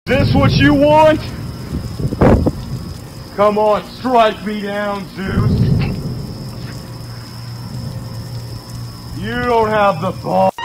This what you want? Come on, strike me down, Zeus. You don't have the ball.